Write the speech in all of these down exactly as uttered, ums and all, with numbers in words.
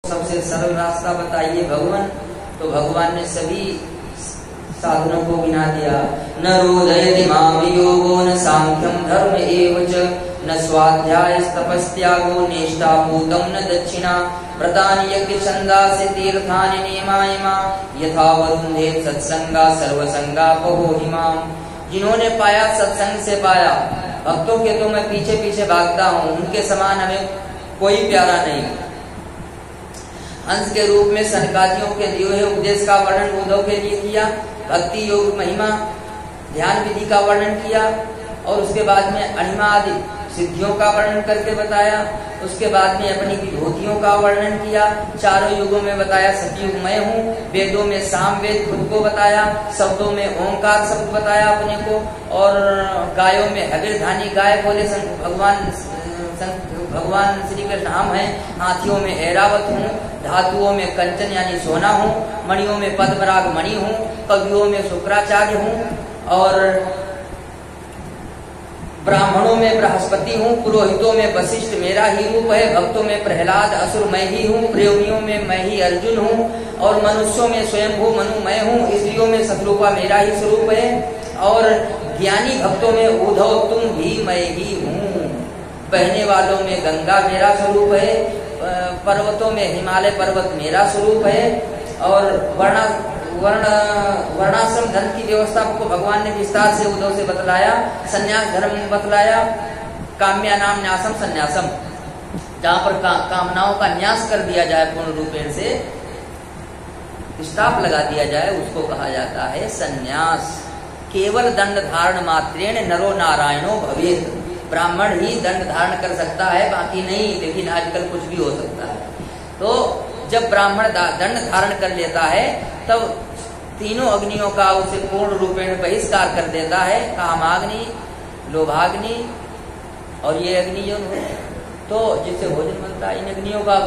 सबसे सरल रास्ता बताइए भगवान। तो भगवान ने सभी साधनों को गिना दिया। न रोदयति मां योगो न सांख्यम धर्म एव च न स्वाध्याय तपस्त्यागो निष्ठा भूतम न दक्षिणा व्रतानि यज्ञ छंदासि तीर्थानि नियमायमा यथा वरुन्धे सत्संगा सर्वसंगा पहोहिमा। जिन्होंने पाया सत्संग से पाया, भक्तों के तो मैं पीछे पीछे भागता हूँ, उनके समान हमें कोई प्यारा नहीं। हंस के रूप में सनकादियों के दिए हुए उपदेश का वर्णन उद्धव के लिए किया, भक्ति योग महिमा ध्यान विधि का वर्णन किया और उसके बाद में अणिमा आदि सिद्धियों का वर्णन करके बताया। उसके बाद में अपनी विभूतियों का वर्णन किया। चारों युगों में बताया सतयुग मैं हूँ। वेदों में साम वेद खुद को बताया, शब्दों में ओंकार शब्द बताया अपने को, और गायों में हविर्धानी गाय बोले भगवान भगवान श्री कृष्ण हम हैं। हाथियों में ऐरावत हूँ, धातुओं में कंचन यानी सोना हूँ, मणियों में पद्मराग मणि हूँ, कवियों में शुक्राचार्य हूँ, और ब्राह्मणों में बृहस्पति हूँ, पुरोहितों में वशिष्ठ मेरा ही रूप है, भक्तों में प्रहलाद असुर मैं ही हूँ, प्रेमियों में मैं ही अर्जुन हूँ, और मनुष्यों में स्वयंभू मनु मैं हूँ, स्त्रियों में सतरूपा मेरा ही स्वरूप है, और ज्ञानी भक्तों में उद्धव तुम भी मैं ही हूँ, बहने वालों में गंगा मेरा स्वरूप है, पर्वतों में हिमालय पर्वत मेरा स्वरूप है, और वर्णा वर्ण वर्णाश्रम धर्म की व्यवस्था को भगवान ने विस्तार से उद्धव से बतलाया। संन्यास धर्म बतलाया, काम्या नाम न्यासम संन्यासम, जहाँ पर का, कामनाओं का न्यास कर दिया जाए, पूर्ण रूपेण से स्टॉप लगा दिया जाए, उसको कहा जाता है संन्यास। केवल दंड धारण मात्रेण नरो नारायणो भवेत, ब्राह्मण ही दंड धारण कर सकता है, बाकी नहीं, लेकिन आजकल कुछ भी हो सकता है। तो जब ब्राह्मण दंड धारण कर लेता है तब तीनों अग्नियों का उसे पूर्ण रूपेण बहिष्कार कर देता है, कामाग्नि, लोभाग्नि और ये अग्नि जो तो जिससे भोजन बनता है, इन अग्नियों का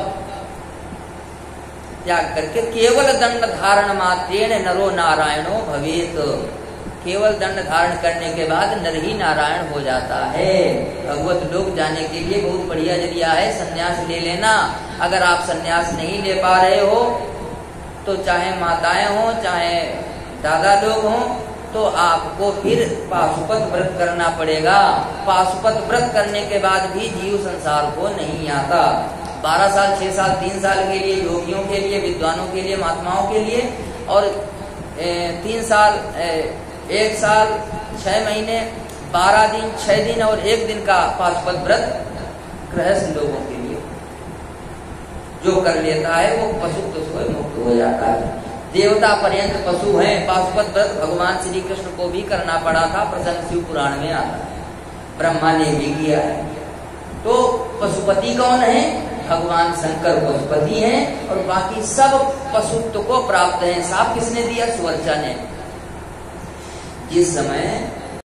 त्याग करके केवल दंड धारण मात्रेण नरो नारायणो भवेत, केवल दंड धारण करने के बाद नर ही नारायण हो जाता है। भगवत लोक जाने के लिए बहुत बढ़िया जरिया है संन्यास ले लेना। अगर आप संन्यास नहीं ले पा रहे हो तो चाहे माताएं हो चाहे दादा लोग हो तो आपको फिर पाशुपत व्रत करना पड़ेगा। पाशुपत व्रत करने के बाद भी जीव संसार को नहीं आता। बारह साल छह साल तीन साल के लिए योगियों के लिए, विद्वानों के लिए, महात्माओं के लिए, और ए, तीन साल ए, एक साल छह महीने बारह दिन छह दिन और एक दिन का पाशुपत व्रत गृहस्थ लोगों के लिए जो कर लेता है वो पशु तो स्वयं मुक्त हो जाता है। देवता पर्यंत पशु हैं। पाशुपत व्रत भगवान श्री कृष्ण को भी करना पड़ा था, प्रसंग शिव पुराण में आता है, ब्रह्मा ने भी किया है। तो पशुपति कौन है? भगवान शंकर पशुपति हैं, और बाकी सब पशुत्व को प्राप्त हैं। साफ किसने दिया? सुवर्चा ने। जिस समय